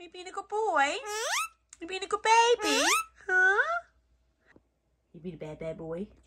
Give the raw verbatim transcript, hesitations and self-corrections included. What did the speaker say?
You being a good boy? You being a good baby? Huh? You being a bad, bad boy?